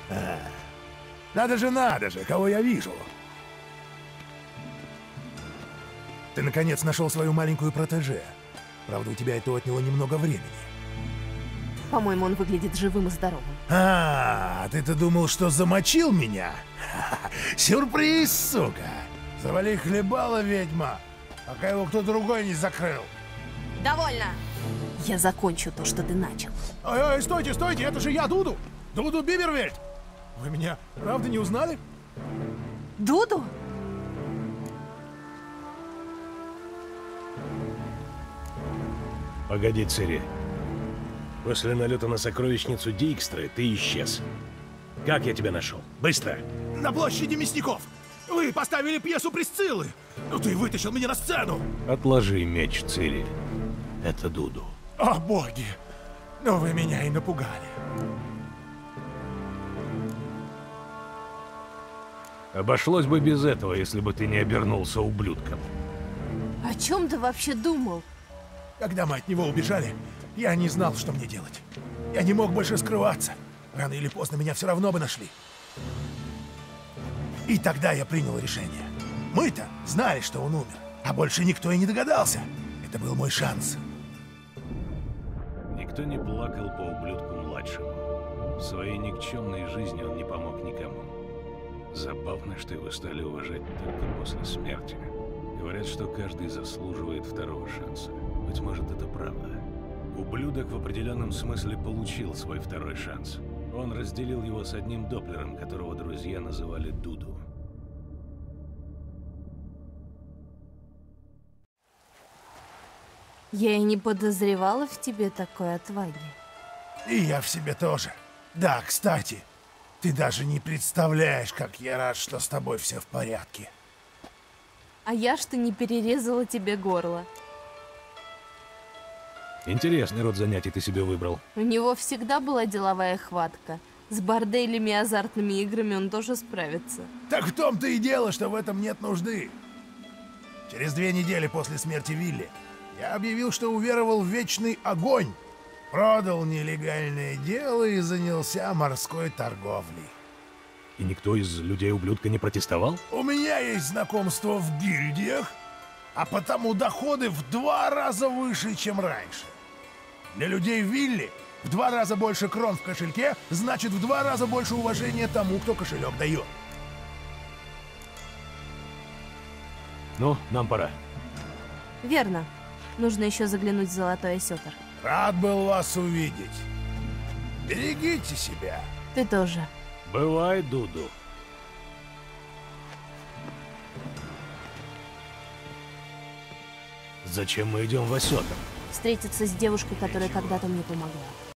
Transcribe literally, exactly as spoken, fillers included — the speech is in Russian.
А, надо же, надо же, кого я вижу. Ты, наконец, нашел свою маленькую протеже. Правда, у тебя это отняло немного времени. По-моему, он выглядит живым и здоровым. А, ты-то думал, что замочил меня? Сюрприз, сука! Завали хлебала, ведьма, пока его кто другой не закрыл. Довольно! Я закончу то, что ты начал. Ой, ой, стойте, стойте, это же я, Дуду! Дуду Бибервельд! Вы меня правда не узнали? Дуду? Погоди, Цири. После налета на сокровищницу Дикстры ты исчез. Как я тебя нашел? Быстро! На площади мясников! Вы поставили пьесу Присциллы! Ну ты вытащил меня на сцену! Отложи меч, Цири. Это Дуду. О, боги! Ну вы меня и напугали. Обошлось бы без этого, если бы ты не обернулся ублюдком. О чем ты вообще думал? Когда мы от него убежали, я не знал, что мне делать. Я не мог больше скрываться. Рано или поздно меня все равно бы нашли. И тогда я принял решение. Мы-то знали, что он умер, а больше никто и не догадался. Это был мой шанс. Никто не плакал по ублюдку-младшему. В своей никчемной жизни он не помог никому. Забавно, что его стали уважать только после смерти. Говорят, что каждый заслуживает второго шанса. Быть может, это правда. Ублюдок в определенном смысле получил свой второй шанс. Он разделил его с одним доплером, которого друзья называли Дуду. Я и не подозревала в тебе такой отваги. И я в себе тоже. Да, кстати, ты даже не представляешь, как я рад, что с тобой все в порядке. А я что не перерезала тебе горло. Интересный род занятий ты себе выбрал. У него всегда была деловая хватка. С борделями и азартными играми он тоже справится. Так в том-то и дело, что в этом нет нужды. Через две недели после смерти Вилли я объявил, что уверовал в вечный огонь, продал нелегальное дело и занялся морской торговлей. И никто из людей-ублюдка не протестовал? У меня есть знакомство в гильдиях, а потому доходы в два раза выше, чем раньше. Для людей Вилли в два раза больше крон в кошельке, значит в два раза больше уважения тому, кто кошелек дает. Ну, нам пора. Верно. Нужно еще заглянуть в Золотой Осетр. Рад был вас увидеть. Берегите себя. Ты тоже. Бывай, Дуду. Зачем мы идем в Осетр? Встретиться с девушкой, которая когда-то мне помогла.